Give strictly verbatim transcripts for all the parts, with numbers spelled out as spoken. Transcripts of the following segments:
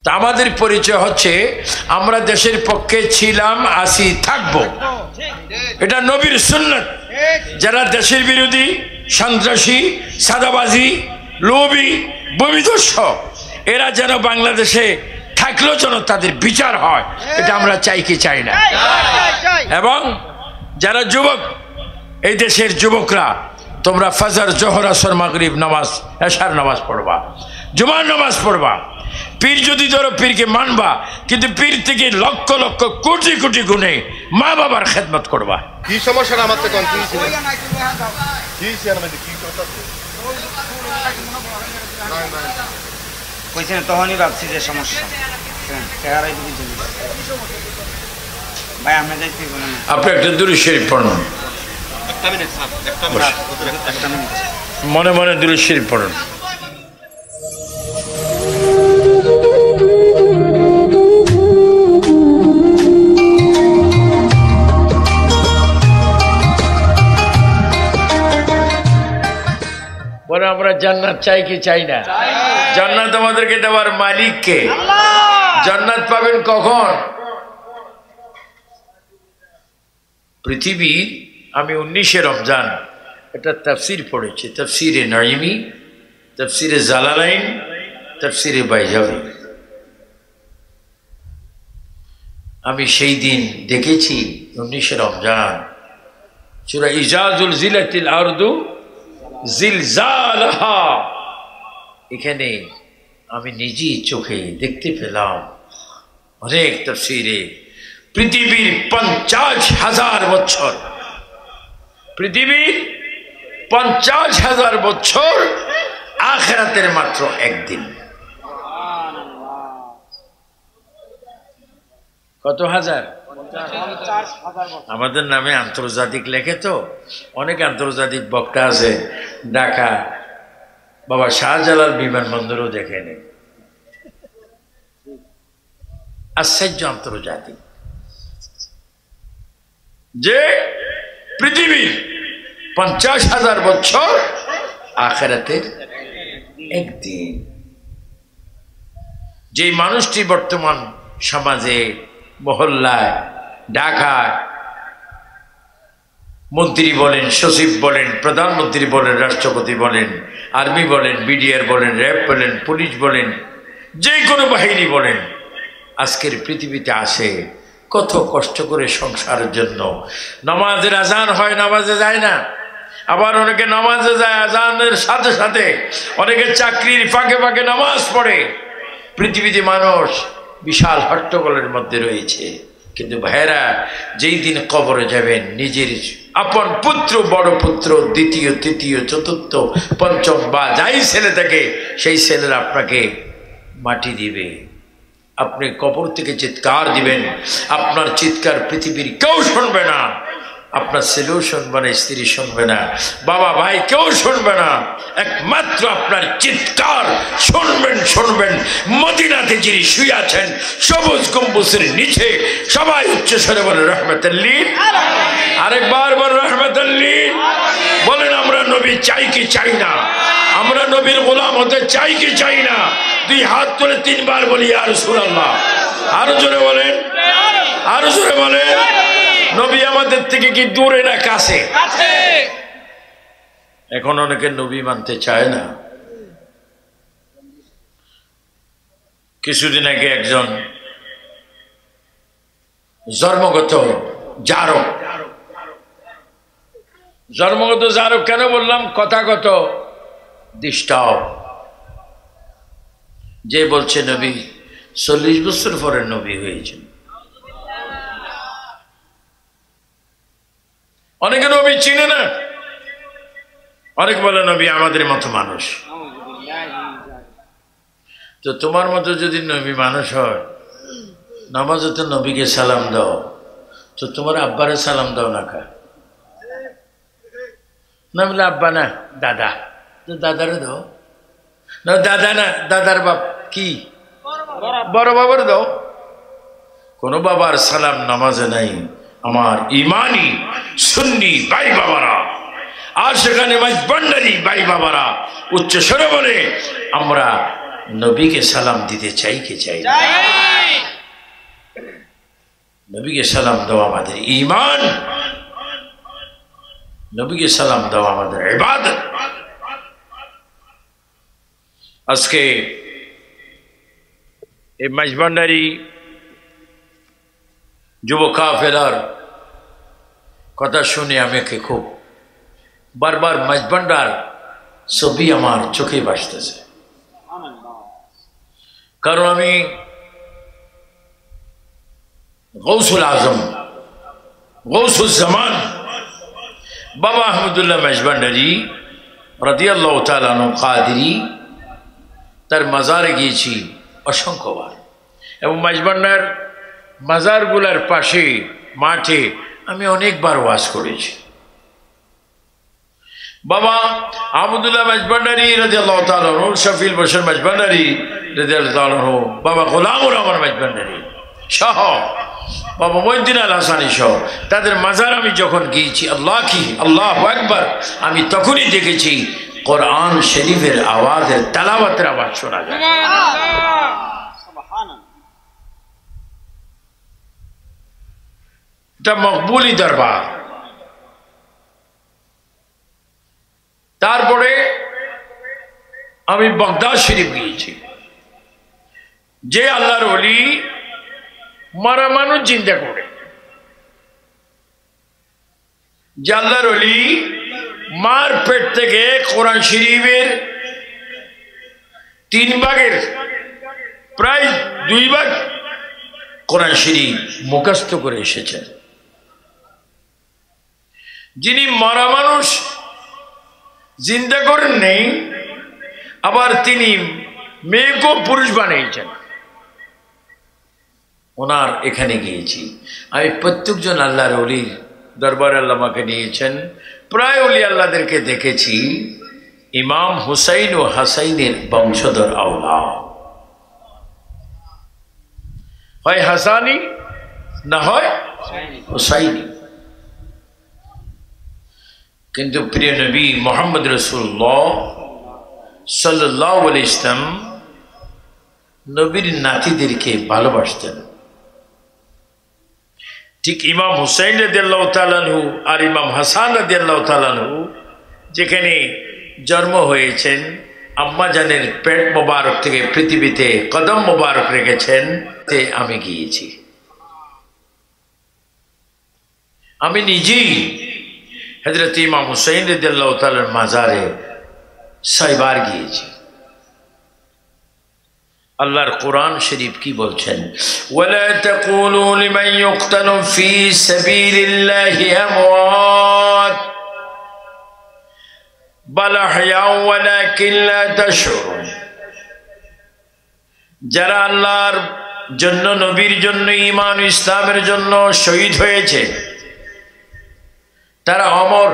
তা আমাদের পরিচয় হচ্ছে আমরা দেশের পক্ষে ছিলাম, আছি, থাকবো। এটা নবীর সুন্নাত। যারা দেশের বিরোধী, সন্ত্রাসী, সাদাবাজি, লোভী, ভূমিদস্যু, এরা যেন বাংলাদেশে থাকলেও যেন তাদের বিচার হয়, এটা আমরা চাই কি চাই না? এবং যারা যুবক, এই দেশের যুবকরা, তোমরা ফজর, জোহর, আসর, মাগরিব নামাজ, এশার নামাজ পড়বা, জুমার নামাজ পড়বা। পীর যদি ধরো, পীরকে মানবা, কিন্তু পীর থেকে লক্ষ লক্ষ কোটি কোটি গুণে মা বাবার খেদমত করবা। কি সমস্যা আমার তো কনফিউজ ছিল কি ছিল মানে কি কথা কইছেন তখনই ভাবছি যে সমস্যা চেহারাই দিবি জন্য ভাই আমরা যাইতে বলেন আপনি একটা দুরূদ শরীফ পড়ুন। একটা মিনিট স্যার, একটা মিনিট, একটা মিনিট মনে মনে দুরূদ শরীফ পড়ুন। বলে আমরা জান্নাত চাই কি চাই না? জান্নাত আমাদেরকে দেওয়ার মালিক কে? জান্নাত পাবেন কখন? পৃথিবী, আমি উনিশে রমজান এটা তাফসির পড়েছি, তাফসিরে নাইমি, তাফসিরে জালালাইন, তাফসিরে বাইজাবি। আমি সেই দিন দেখেছি উনিশে রমজান সূরা ইজাজুল জিলাতিল আরদু জিলজালাহা, এখানে আমি নিজেই চোখে দেখতে পেলাম অনেক তাফসিরে পৃথিবীর পঞ্চাশ হাজার বছর, পৃথিবীর পঞ্চাশ হাজার বছর, আখিরাতের মাত্র একদিন। কত হাজার? আমাদের নামে আন্তর্জাতিক লেখে তো, অনেক আন্তর্জাতিক বক্তা আছে। ঢাকা বাবা শাহজালাল বিমানবন্দরও দেখে নেই, আশ্চর্য আন্তর্জাতিক, যে পৃথিবীর পঞ্চাশ হাজার বছর, আখিরাতের একদিন। যে মানুষটি বর্তমান সমাজে, মহল্লায়, ঢাকায় মন্ত্রী বলেন, সচিব বলেন, প্রধানমন্ত্রী বলেন, রাষ্ট্রপতি বলেন, আর্মি বলেন, বিডিআর বলেন, র্যাব বলেন, পুলিশ বলেন, যে কোনো বাহিনী বলেন, আজকের পৃথিবীতে আসে কত কষ্ট করে সংসারের জন্য। নামাজের আজান হয়, নামাজে যায় না। আবার অনেকে নামাজে যায় আজানের সাথে সাথে, অনেকে চাকরির ফাঁকে ফাঁকে নামাজ পড়ে। পৃথিবীতে মানুষ বিশাল হট্টগোলের মধ্যে রয়েছে। কিন্তু ভাইরা, যেই দিন কবরে যাবেন, নিজের আপন পুত্র, বড় পুত্র, দ্বিতীয়, তৃতীয়, চতুর্থ, পঞ্চম বা যাই ছেলে থাকে, সেই ছেলেরা আপনাকে মাটি দিবে। আপনি কবর থেকে চিৎকার দিবেন, আপনার চিৎকার পৃথিবীর কেউ শুনবে না। আপনার ছেলেও শুনবে না, স্ত্রী শুনবে না, বাবা ভাই কেউ শুনবে না। একমাত্র আপনার চিৎকার শুনবেন শুনবেন মদিনাতে যিনি শুয়ে আছেন সবুজ গম্বুজের নিচে। সবাই উচ্চ স্বরে বলেন রহমতুল্লিল। আরেকবার বলেন রহমতুল্লিল। বলেন আমরা নবী চাই কি চাই না? আমরা নবীর গোলাম হতে চাই কি চাই না? দুই হাত তুলে তিনবার বলি ইয়া রাসূলুল্লাহ। আরো জোরে বলেন, আরো জোরে বলেন। নবী আমাদের থেকে কি দূরে না কাছে? এখন অনেকে নবী মানতে চায় না। কিছুদিন আগে একজন জন্মগত জারক, জন্মগত জারক কেন বললাম? কথাগত ডিস্টার্ব, যে বলছে নবী চল্লিশ বছর পরে নবী হয়েছেন। অনেকে নবী চিনে না, অনেক বলে নবী আমাদের মতো মানুষ। তো তোমার মতো যদি নবী মানুষ হয়, নামাজে তো নবীকে সালাম দাও, তো তোমার আব্বারে সালাম দাও না খা না? বলে আব্বা না, দাদা, তো দাদারে দাও না। দাদা না, দাদার বাপ কি? বড় বাবার দাও। কোন বাবার সালাম নামাজে নাই। আমার ইমানি সুন্নি ভাই বাবারা, আর সেখানে ভান্ডারি ভাই বাবারা উচ্চ স্বরে বলে আমরা নবীকে সালাম দিতে চাই কে চাই না? নবীকে সালাম দেওয়া আমাদের ঈমান, নবীকে সালাম দেওয়া আমাদের ইবাদত। আজকে এই মাঝভান্ডারি যুব কাফেলার কথা শুনে আমাকে খুব বারবার মাঝভান্ডার ছবি আমার চোখে ভাসতেছে। কারণ আমি গৌসুল আজম, গৌসুল জামান বাবা আহমদুল্লাহ মাঝভান্ডারি রাদিয়াল্লাহু তাআলা আনহু কাদেরী, তার মাজারে গিয়েছি অসংখ্যবার। এবং মাঝভান্ডার মাজারগুলার পাশে মাঠে আমি অনেকবার ওয়াজ করেছি। বাবা আহমদুল্লাহ মাঝভান্ডারি রাদিয়াল্লাহু তাআলা আনহু, শফিউল বশর মাঝভান্ডারি রাদিয়াল্লাহু তাআলা আনহু, বাবা গোলামুর রহমান মাঝভান্ডারি সহ বাবা মঈনুদ্দিন আল হাসানী সহ তাদের মাজার আমি যখন গিয়েছি, আল্লাহ কি আল্লাহু আকবার, আমি তখনই দেখেছি কোরআন শরীফের আওয়াজের তেলাওয়াতের আওয়াজ শোনা যায়। এটা মকবুলি দরবার। তারপরে আমি বাগদাদ শরীফ গিয়েছি। যে আল্লাহর ওলি মারা মানুষ চিন্তা করে, যে আল্লাহর ওলি মার পেট থেকে কোরআন শরীফের তিন ভাগের প্রায় দুই ভাগ কোরআন শরীফ মুখস্থ করে এসেছেন, যিনি মারা মানুষ জিন্দা করেন নেই, আবার তিনি মেয়েকেও পুরুষ বানিয়েছেন, ওনার এখানে গিয়েছি আমি। প্রত্যেকজন আল্লাহর ওলির দরবারে আল্লাহ আমাকে নিয়েছেন। প্রায় ওলি আল্লাহদেরকে দেখেছি ইমাম হুসাইন ও হাসাইনের বংশধর আওলাদ, হয় হাসানি না হয় হুসাইনি। কিন্তু প্রিয় নবী মুহাম্মদ রাসূলুল্লাহ সাল্লাল্লাহু আলাইহি ওয়াসাল্লাম নবীর নাতিদেরকে ভালোবাসতেন। ঠিক ইমাম হুসাইন রাদিয়াল্লাহু তাআলা আনহু আর ইমাম হাসান রাদিয়াল্লাহু তাআলা আনহু যেখানে জন্ম হয়েছেন, আম্মা জানের পেট মোবারক থেকে পৃথিবীতে কদম মোবারক রেখেছেন, আমি গিয়েছি। আমি নিজেই হযরত ইমাম হুসাইন রাদিয়াল্লাহু তাআলার মাজারে ছয়বার গিয়েছি। আল্লাহর কোরআন শরীফ কি বলছেন? ওয়ালা তাকুলু লিমান ইউকতালু ফি সাবিলিল্লাহি আমওয়াত বাল আহয়াউ ওয়ালাকিন লা তাশউরুন। যারা আল্লাহর জন্য, নবীর জন্য, ঈমান ও ইসলামের জন্য শহীদ হয়েছে, তারা অমর,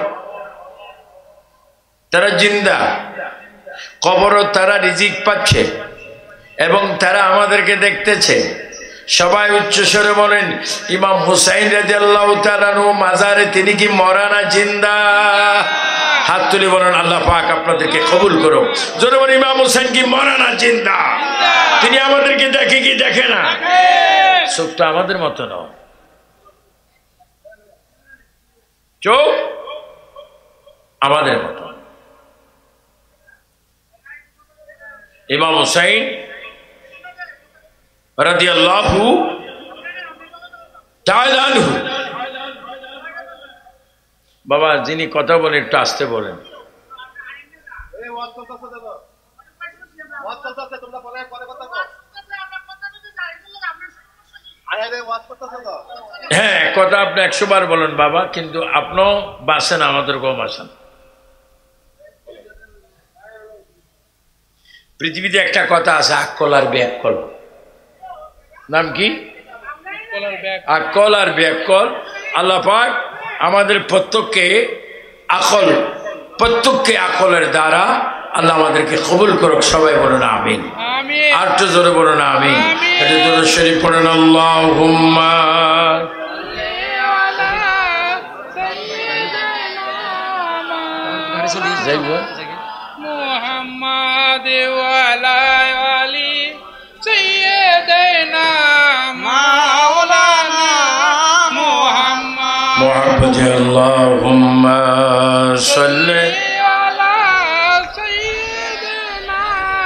তারা জিন্দা, কবরও তারা রিজিক পাচ্ছে এবং তারা আমাদেরকে দেখতেছে। সবাই উচ্চস্বরে বলেন ইমাম হুসাইন রাদিয়াল্লাহু তাআলা আনহু মাজারে তিনি কি মরা না জিন্দা? হাত তুলে বলেন আল্লাহ পাক আপনাদেরকে কবুল করো। জোরে বলেন ইমাম হুসাইন কি মরা না জিন্দা? তিনি আমাদেরকে দেখে কি দেখে না? চোখ তো আমাদের মতো নয়, চোখ আমাদের মতো। ইমাম হুসাইন রাদিয়াল্লাহু তাআলা আনহু, বাবা যিনি কথা বলেন একটু আস্তে বলেন। হ্যাঁ, কথা আপনি একশো বার বলেন বাবা, কিন্তু আপনিও বাসেন, আমাদের কম আসেন। পৃথিবীতে একটা কথা আছে, আকল আর ব্যাকল। নাম কি? আকল আর ব্যাকল। আল্লাহ পাক আমাদের প্রত্যেককে আকল, প্রত্যেককে আকলের দ্বারা আল্লাহ আমাদেরকে কবুল করুক। সবাই বলুন আমিন। আর তো জোরে বলুন আমিন। এটা জোরে শরীফ পড়েন আল্লাহুম্মা মুহাম্মাদ ওয়া আলা আল্লাহুম্মা সাল্লি আলা সাইয়্যিদিনা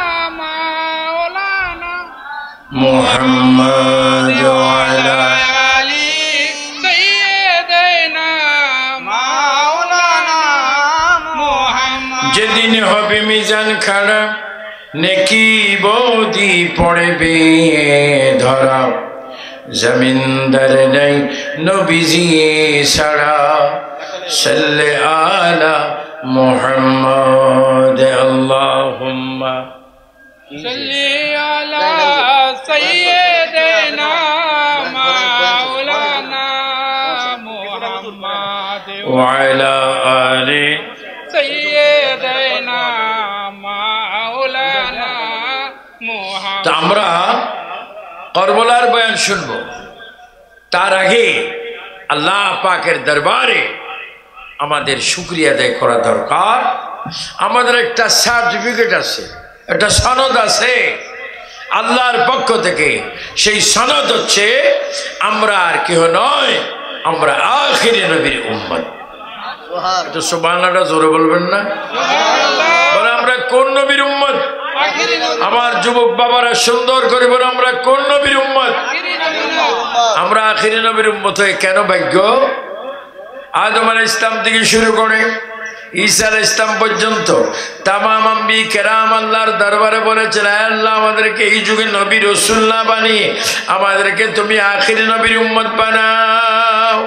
মাওলানা মুহাম্মাদ ওয়া আলা আলি সাইয়্যিদিনা মাওলানা মুহাম্মদ। যেদিন হবে মিজান খাড়া নেকি বৌদি পড়বে ধরা জমিনদার নাই নবীজি ছাড়া সাল্লি আলা মুহাম্মদ আল্লাহুম্মা সাল্লি আলা সাইয়্যিদিনা মাওলানা মুহাম্মদ ওয়া আলা আলি সাইয়্যিদিনা মাওলানা মুহাম্মদ। তা আমরা করবলার বয়ান শুনবো, তার আগে আল্লাহ পাকের দরবারে আমাদের শুকরিয়া আদায় করা দরকার। আমাদের একটা সার্টিফিকেট আছে, একটা সনদ আছে আল্লাহর পক্ষ থেকে। সেই সনদ হচ্ছে আমরা আর কেহ নয়, আমরা আখিরি নবীর উম্মত। এটা সুবহানাল্লাহ জোরে বলবেন না? বলে আমরা কোন নবীর উম্মত? আমার যুবক বাবারা সুন্দর করে বলে আমরা কোন নবীর উম্মত? আমরা আখিরি নবীর উম্মত হয়ে কেন ভাগ্য? আদম আলাইহিস ইসলাম থেকে শুরু করে ঈসা আলাইহিস ইসলাম পর্যন্ত তামাম আম্বি কেরাম আল্লাহর দরবারে বলেছেন, আল্লাহ আমাদেরকে এই যুগে নবী রাসূল না বানিয়ে আমাদেরকে তুমি আখিরি নবীর উম্মত বানাও।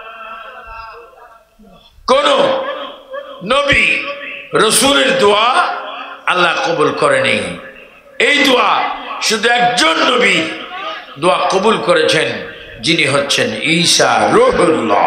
কোন নবী রাসূলের দোয়া আল্লাহ কবুল করেনি। এই দোয়া শুধু একজন নবী দোয়া কবুল করেছেন, যিনি হচ্ছেন ঈসা রূহুল্লাহ।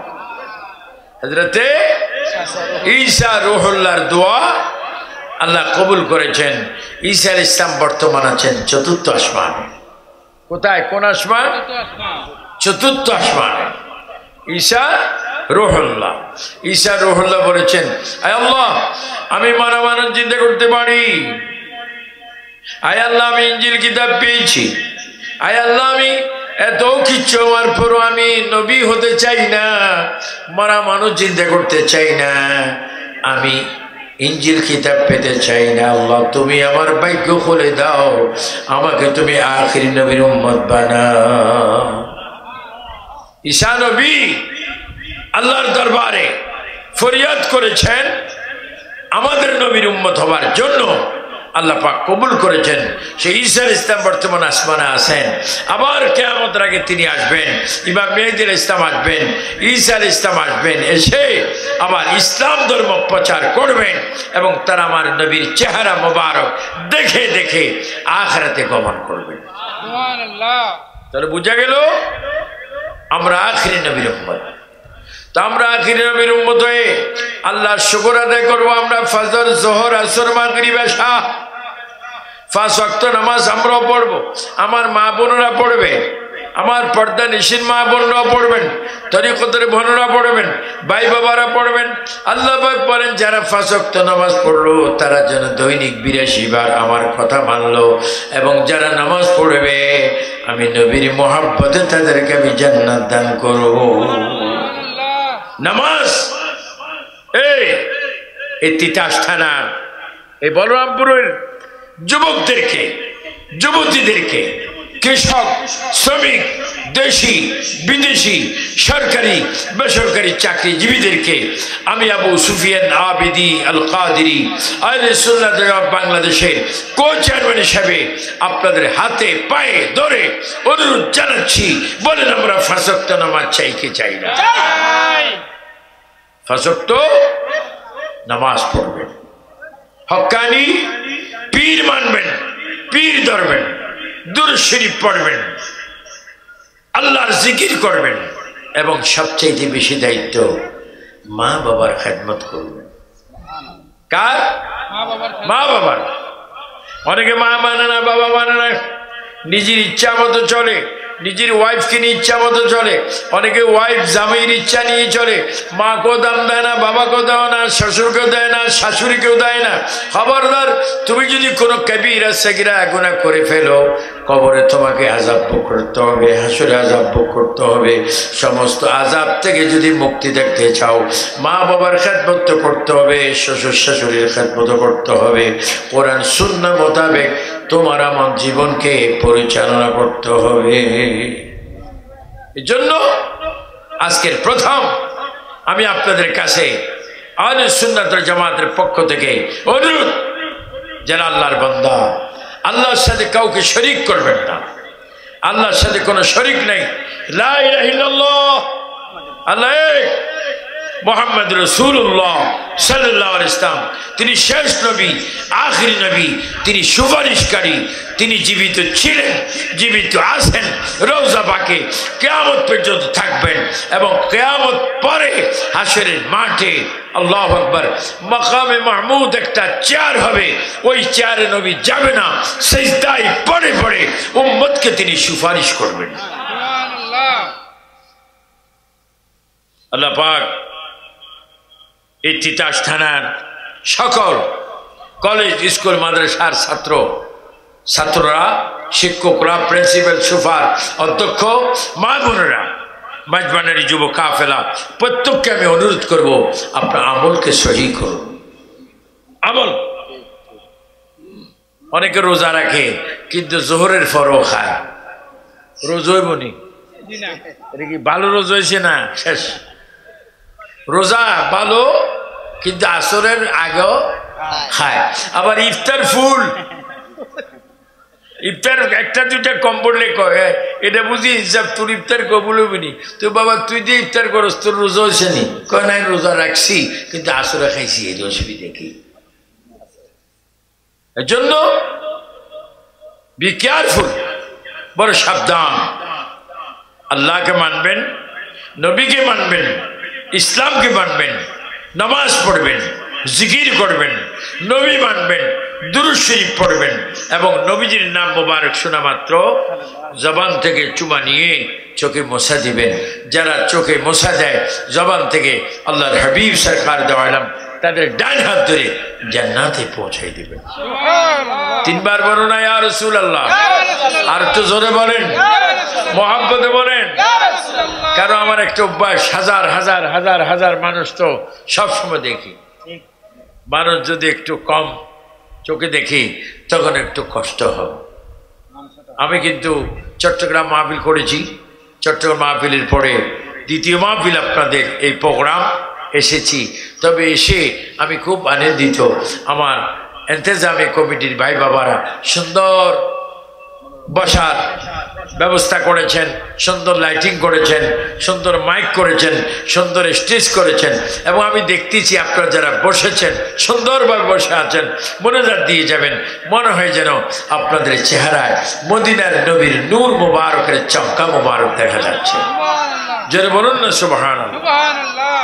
হযরতে ঈসা রূহুল্লাহর দোয়া আল্লাহ কবুল করেছেন। ঈসা আলাইহিস সালাম বর্তমান আছেন চতুর্থ আসমানে। কোথায়? কোন আসমান? চতুর্থ আসমানে। ঈসা রূহুল্লাহ ঈসা রূহুল্লাহ বলেছেন, আয় আল্লাহ আমি মারা মানুষ চিন্তা করতে পারি, আয় আল্লাহ আমি ইনজিল কিতাব পেয়েছি, আয় আল্লাহ আমি এত কিছু হওয়ার পরও আমি নবী হতে চাই না, মারা মানুষ চিন্তা করতে চাই না, আমি ইনজিল কিতাব পেতে চাই না। আল্লাহ তুমি আমার ভাগ্য খুলে দাও, আমাকে তুমি আখিরি নবীর উম্মত বানাও। ঈসা নবী আল্লাহর দরবারে ফরিয়াদ করেছেন আমাদের নবীর উম্মত হওয়ার জন্য। আল্লাহ পাক কবুল করেছেন। সেই ঈসা আলাইহিস সালাম বর্তমান আসমানে আছেন, আবার কিয়ামতের আগে তিনি আসবেন। ইমাম মেহেদী আলাইহিস সালাম আসবেন, ঈসা আলাইহিস সালাম আসবেন, এসে আবার ইসলাম ধর্ম প্রচার করবেন এবং তারা আমার নবীর চেহারা মোবারক দেখে দেখে আখিরাতে গমন করবেন। সুবহানাল্লাহ। তাহলে বুঝা গেল আমরা আখিরি নবীর উম্মত। তা আমরা আখিরি নবীর উম্মত হয়ে আল্লাহর শুকর আদায় করবো। আমরা ফজর, যোহর, আসর, মাগরিব, এশা পাঁচ ওয়াক্ত নামাজ আমরাও পড়বো, আমার মা বোনরা পড়বে, আমার পর্দা নিশিন মা বোনরাও পড়বেন, তরিকতের বোনরা পড়বেন, ভাই বাবারা পড়বেন। আল্লাহ পাক বলেন যারা পাঁচ ওয়াক্ত নামাজ পড়লো তারা যেন দৈনিক বিরাশি বার আমার কথা মানলো, এবং যারা নামাজ পড়বে আমি নবীর মোহাব্বতে তাদেরকে আমি জান্নাত দান করবো। নামাজ এই এই তিতাস থানা এই বলরামপুরের যুবকদেরকে, যুবতীদেরকে, কৃষক, শ্রমিক, দেশি বিদেশি, সরকারি বেসরকারি চাকরিজীবীদেরকে আমি আবু সুফিয়ান আবিদি আল কাদেরী আহলে সুন্নাত বাংলাদেশের কো চেয়ারম্যান হিসেবে আপনাদের হাতে পায়ে ধরে অনুরোধ জানাচ্ছি, বলেন আমরা পাঁচ ওয়াক্ত নামাজ চাই কি চাই না? পাঁচ ওয়াক্ত নামাজ পড়বেন, হক্কানি পীর মানবেন, পীর ধরবেন, দুরূদ শরীফ পড়বেন, আল্লাহর জিকির করবেন, এবং সবচেয়ে বেশি দায়িত্ব মা বাবার খেদমত করবেন। কার? মা বাবার। অনেকে মা মানে না, বাবা মানে না, নিজের ইচ্ছা মতো চলে, নিজের ওয়াইফকে নিয়ে ইচ্ছা মতো চলে, অনেকে ওয়াইফ জামাইয়ের ইচ্ছা নিয়ে চলে, মাকেও দাম দেয় না, বাবাকেও দেয় না, শ্বশুরকেও দেয় না, শাশুড়িকেও দেয় না। খবরদার, তুমি যদি কোনো কবিরা সগীরা গুনাহ করে ফেলো কবরে তোমাকে আযাব ভোগ করতে হবে, হাসরে আযাব ভোগ করতে হবে। সমস্ত আযাব থেকে যদি মুক্তি দেখতে চাও, মা বাবার খেদমত করতে হবে, শ্বশুর শাশুড়ির খেদমত করতে হবে, কোরআন সুন্নাহ মোতাবেক তোমার আমার জীবনকে পরিচালনা করতে হবে। এজন্য আজকের প্রথম আমি আপনাদের কাছে আহলে সুন্নাত ওয়াল জামাতের পক্ষ থেকে অনুরোধ, যারা আল্লাহর বান্দা, আল্লাহর সাথে কাউকে শরীক করবেন না। আল্লাহর সাথে কোনো শরীক নেই। লা ইলাহা ইল্লাল্লাহ, আল্লাহ এক, মুহাম্মদ রাসূলুল্লাহ সাল্লাল্লাহু আলাইহি ওয়াসাল্লাম তিনি শেষ নবী, আখিরি নবী, তিনি সুপারিশকারী, তিনি জীবিত ছিলেন, জীবিত আছেন, রওজা পাকে কিয়ামত পর্যন্ত থাকবেন এবং কিয়ামত পরে হাশরের মাঠে আল্লাহু আকবার মাকামে মাহমুদ একটা চেয়ার হবে, ওই চেয়ারে নবী যাবে না, সিজদায় পড়ে পড়ে উম্মতকে তিনি সুপারিশ করবেন। সুবহানাল্লাহ। আল্লাহ পাক এই তিতাস থানার সকল কলেজ, স্কুল, মাদ্রাসার ছাত্র ছাত্ররা, শিক্ষকরা, প্রিন্সিপাল, সুপার, অধ্যক্ষ, মা বোনেরা, মাঝবানারি যুব কাফেলা প্রত্যেককে আমি অনুরোধ করব, আপনার আমলকে সহি করুন। আমল, অনেকে রোজা রাখে কিন্তু জোহরের পরও খায়, রোজ হইব নি? এটা কি ভালো রোজ হয়েছে না? শেষ রোজা ভালো, কিন্তু আসরের আগেও খায়। আবার ইফতার ফুল, ইফতার একটা দুইটা কম পড়লে কয় এটা বুঝি হিসাব, তোর ইফতার কবুল হবিনি। তো বাবা তুই যে ইফতার করস তোর রোজা হয়েছে নি? কয় নাই, রোজা রাখছি কিন্তু আসরে খাইছি, এর অসুবিধা কি? এর জন্য বি কেয়ারফুল, বড় সাবধান। আল্লাহকে মানবেন, নবীকে মানবেন, ইসলামকে মানবেন, নামাজ পড়বেন, জিকির করবেন, নবী মানবেন, দুরূদ শরীফ পড়বেন এবং নবীজির নাম মোবারক শোনা মাত্র জবান থেকে চুমা নিয়ে চোখে মোছা দিবেন। যারা চোখে মোছা দেয় জবান থেকে আল্লাহর হাবিব সরকার দেওয়ালাম তাদের ডান হাত ধরে জান্নাতে পৌঁছাই দিবেন। তিনবার বলুন না ইয়া রাসূলুল্লাহ, আর একটু জোরে বলেন, মহব্বতে বলেন। কারণ আমার একটা অভ্যাস, হাজার হাজার হাজার হাজার মানুষ তো সবসময় দেখি, মানুষ যদি একটু কম চোখে দেখি তখন একটু কষ্ট হয়। আমি কিন্তু চট্টগ্রাম মাহফিল করেছি, চট্টগ্রাম মাহফিলের পরে দ্বিতীয় মাহফিল আপনাদের এই প্রোগ্রাম এসেছি। তবে এসে আমি খুব আনন্দিত, আমার ইন্তেজামে কমিটির ভাই বাবারা সুন্দর বসার ব্যবস্থা করেছেন, সুন্দর লাইটিং করেছেন, সুন্দর মাইক করেছেন, সুন্দর স্টেজ করেছেন এবং আমি দেখতেছি আপনারা যারা বসেছেন সুন্দরভাবে বসে আছেন, মোনাজাত দিয়ে যাবেন, মনে হয় যেন আপনাদের চেহারায় মদিনার নবীর নূর মুবারকের চমকা মুবারক দেখা যাচ্ছে। যারা বলুন না সুবহানাল্লাহ। সুবহানাল্লাহ।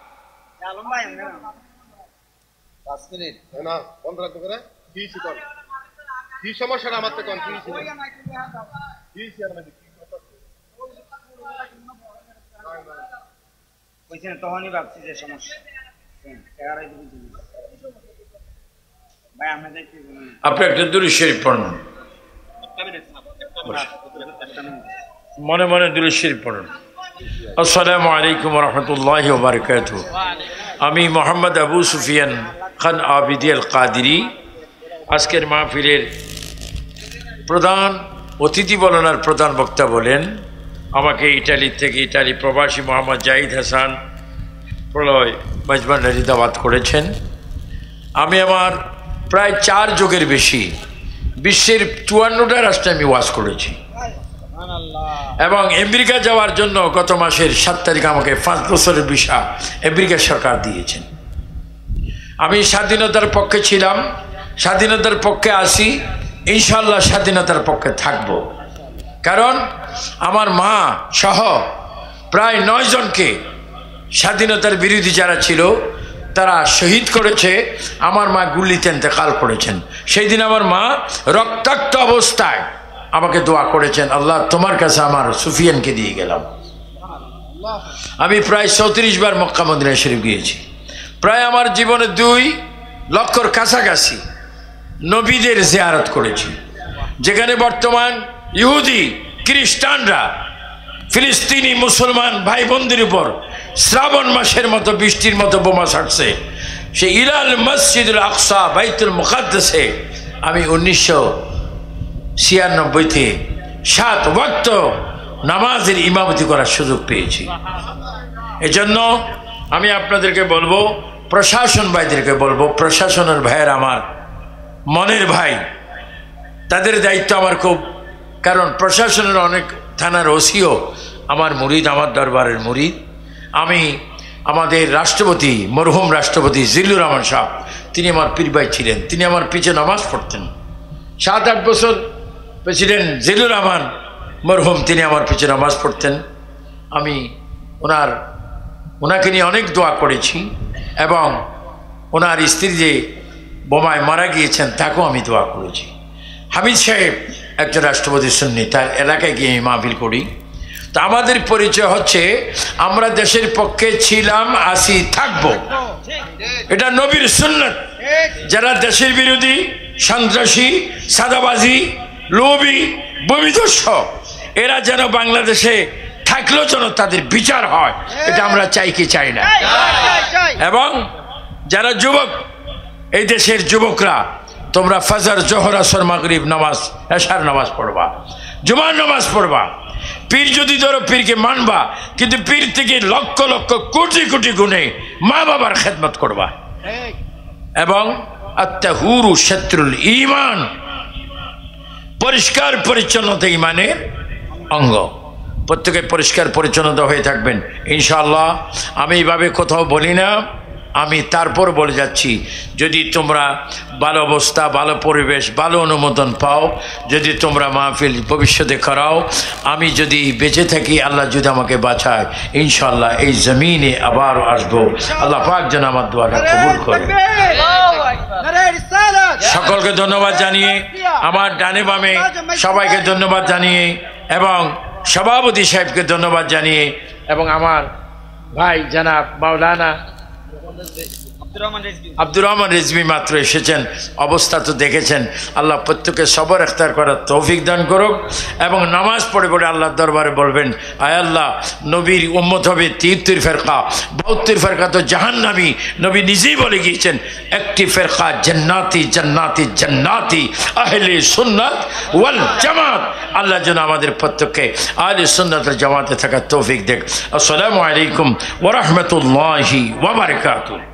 না বন্ধ রাখতে পারে কি শিকল কি সমস্যাটা আমার তো কনফিউজ ছিল কি শেয়ার মানে কি কথা কইছেন তখনই ভাবছি যে সমস্যা চেহারাই বুঝি ভাই আমরা দেখি আপনি একটা দুরূদ শরীফ পড়ুন, মনে মনে দুরূদ শরীফ পড়ুন। আসসালামু আলাইকুম ওয়া রাহমাতুল্লাহি ওয়া বারাকাতুহু। আমি মোহাম্মদ আবু সুফিয়ান খান আবিদি আল কাদিরি আজকের মাহফিলের প্রধান অতিথি বলেন আর প্রধান বক্তা বলেন। আমাকে ইটালি থেকে ইটালি প্রবাসী মোহাম্মদ জাহিদ হাসান প্রলয় মেজবান্ডারি দাওয়াত করেছেন। আমি আমার প্রায় চার যুগের বেশি বিশ্বের চুয়ান্নটা রাষ্ট্রে আমি ওয়াজ করেছি এবং আমেরিকা যাওয়ার জন্য গত মাসের সাত তারিখ আমাকে পাঁচ বছরের ভিসা আমেরিকা সরকার দিয়েছেন। আমি স্বাধীনতার পক্ষে ছিলাম, স্বাধীনতার পক্ষে আসি, ইনশাল্লাহ স্বাধীনতার পক্ষে থাকব। কারণ আমার মা সহ প্রায় নয় জনকে স্বাধীনতার বিরোধী যারা ছিল তারা শহীদ করেছে। আমার মা গুলিতে ইন্তেকাল করেছেন। সেই দিন আমার মা রক্তাক্ত অবস্থায় আমাকে দোয়া করেছেন, আল্লাহ তোমার কাছে আমার সুফিয়ানকে দিয়ে গেলাম। আমি প্রায় চৌত্রিশ বার মক্কা মদিনা শরীফ গিয়েছি। প্রায় আমার জীবনে দুই লক্ষর কাছাকাছি নবীদের জিয়ারত করেছি। যেখানে বর্তমান ইহুদি খ্রিস্টানরা ফিলিস্তিনি মুসলমান ভাই বোনদের উপর শ্রাবণ মাসের মতো বৃষ্টির মতো বোমা ছাড়ছে। সে ইলাল মসজিদুল আকসা বাইতুল মুকাদ্দাসে আমি উনিশশো ছিয়ানব্বইতে সাত ওয়াক্ত নামাজের ইমামতি করার সুযোগ পেয়েছি। এজন্য আমি আপনাদেরকে বলবো, প্রশাসন ভাইদেরকে বলবো, প্রশাসনের ভাইয়ের আমার মনের ভাই, তাদের দায়িত্ব আমার খুব, কারণ প্রশাসনের অনেক থানার ওসিও আমার মুরিদ, আমার দরবারের মুরিদ। আমি আমাদের রাষ্ট্রপতি, মরহুম রাষ্ট্রপতি জিল্লুর রহমান সাহেব, তিনি আমার পীর ভাই ছিলেন, তিনি আমার পিছে নামাজ পড়তেন। সাত আট বছর প্রেসিডেন্ট জিল্লুর রহমান মরহুম, তিনি আমার পিছে নামাজ পড়তেন। আমি ওনার ওনাকে নিয়ে অনেক দোয়া করেছি এবং ওনার স্ত্রী যে বোমায় মারা গিয়েছেন তাকেও আমি দোয়া করেছি। হামিদ সাহেব একজন রাষ্ট্রপতি সুন্নি, তার এলাকায় গিয়ে আমি মাহফিল করি। তো আমাদের পরিচয় হচ্ছে আমরা দেশের পক্ষে ছিলাম, আসি, থাকবো। এটা নবীর সুন্নত। যারা দেশের বিরোধী, সন্ত্রাসী, সাদাবাজি, লোভী, ভূমিদস্যু, এরা যেন বাংলাদেশে থাকলেও যেন তাদের বিচার হয়, এটা আমরা চাই কি চাই না। এবং যারা যুবক, এই দেশের যুবকরা, তোমরা ফজর, জোহর, আসর, মাগরিব নামাজ, এশার নামাজ পড়বা, জুমার নামাজ পড়বা। পীর যদি ধরো, পীরকে মানবা, কিন্তু পীর থেকে লক্ষ লক্ষ কোটি কোটি গুণে মা বাবার খেদমত করবা। এবং আত্তাহুরু শত্রুল ঈমান, পরিষ্কার পরিচ্ছন্নতা ঈমানের অঙ্গ। প্রত্যেকে পরিষ্কার পরিচ্ছন্নতা হয়ে থাকবেন ইনশাআল্লাহ। আমি এইভাবে কোথাও বলি না, আমি তারপর বলে যাচ্ছি, যদি তোমরা ভালো অবস্থা, ভালো পরিবেশ, ভালো অনুমোদন পাও, যদি তোমরা মাহফিল ভবিষ্যতে করাও, আমি যদি বেঁচে থাকি, আল্লাহ যদি আমাকে বাঁচায়, ইনশাআল্লাহ এই জমিনে আবার আসবো। আল্লাহ পাক যেন আমার দোয়াটা কবুল করে। সকলকে ধন্যবাদ জানিয়ে, আমার ডানে বামে সবাইকে ধন্যবাদ জানিয়ে, এবং সভাপতি সাহেবকে ধন্যবাদ জানিয়ে, এবং আমার ভাই জনাব মাওলানা আব্দুর রহমান রিজভী মাত্র এসেছেন, অবস্থা তো দেখেছেন। আল্লাহ প্রত্যেককে সবর ইখতিয়ার করার তৌফিক দান করুক। এবং নামাজ পড়ে পড়ে আল্লাহর দরবারে বলবেন, আয় আল্লাহ, নবীর উম্মত হবে তিহত্তর ফেরকা, বাহাত্তর ফেরকা তো জাহান্নামী। নবী নিজেই বলে গিয়েছেন, একটি ফেরকা জান্নাতি জান্নাতি জান্নাতি, আহলে সুন্নাত ওয়াল জামাত। আল্লাহ যেন আমাদের প্রত্যেককে আহলে সুন্নাত ওয়াল জামাতে থাকার তৌফিক দেখ। আসসালামু আলাইকুম ওয়া রাহমাতুল্লাহি ওয়া বারাকাতুহু।